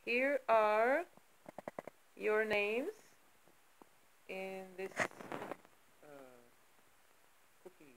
Here are your names in this cookie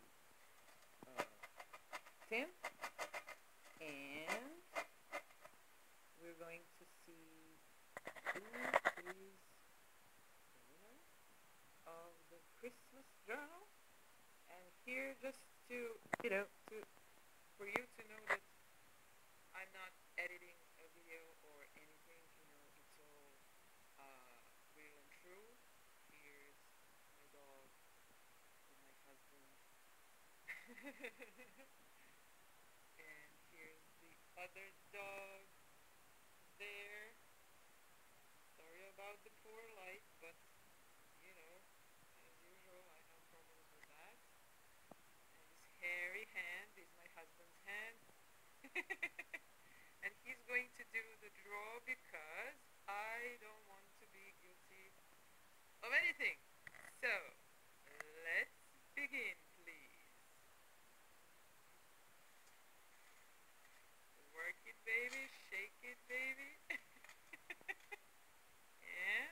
tin, and we're going to see who is the winner of the Christmas journal. And here, just to for you to know that I'm not editing a video or anything. It's all real and true. Here's my dog with my husband. And here's the other dog there. Sorry about the poor light, but as usual, I have problems with that. And this hairy hand is my husband's hand. And he's going to do the draw because I don't want to be guilty of anything. So, let's begin, please. Work it, baby. Shake it, baby. And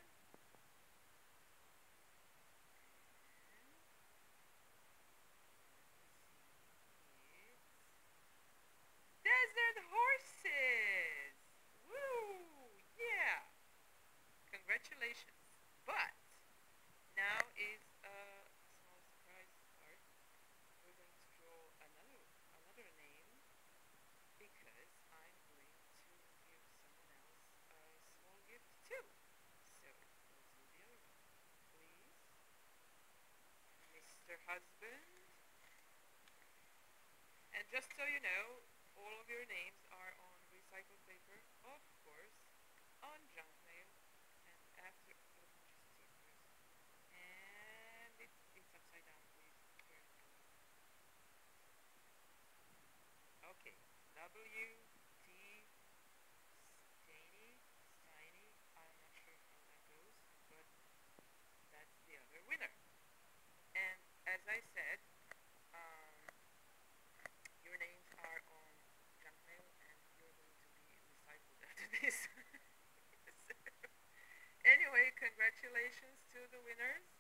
desert horses! Woo! Yeah! Congratulations. But now is a small surprise part. We're going to draw another name because I'm going to give someone else a small gift too. So let's do the other one. Please, Mr. Husband. And just so you know, all of your names are on recycled paper, of course, on junk mail, and after, let me just see first, and it's upside down, please, carefully. Okay, W.T. Steiny, I'm not sure how that goes, but that's the other winner. And as I said, um, your names are on junk mail, and you're going to be recycled after this. Anyway, congratulations to the winners.